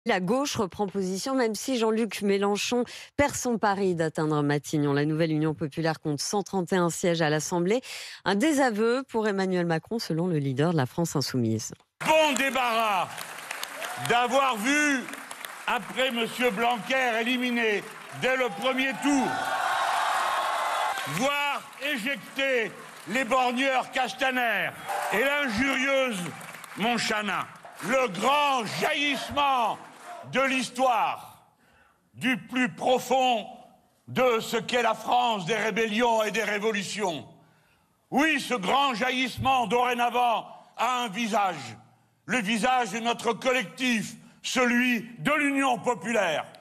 La gauche reprend position, même si Jean-Luc Mélenchon perd son pari d'atteindre Matignon. La nouvelle Union populaire compte 131 sièges à l'Assemblée. Un désaveu pour Emmanuel Macron, selon le leader de la France insoumise. Bon débarras d'avoir vu, après M. Blanquer éliminé dès le premier tour, voir éjecter les borgneurs Castaner et l'injurieuse Montchanin. Le grand jaillissement de l'histoire, du plus profond de ce qu'est la France des rébellions et des révolutions. Oui, ce grand jaillissement, dorénavant, a un visage. Le visage de notre collectif, celui de l'Union populaire.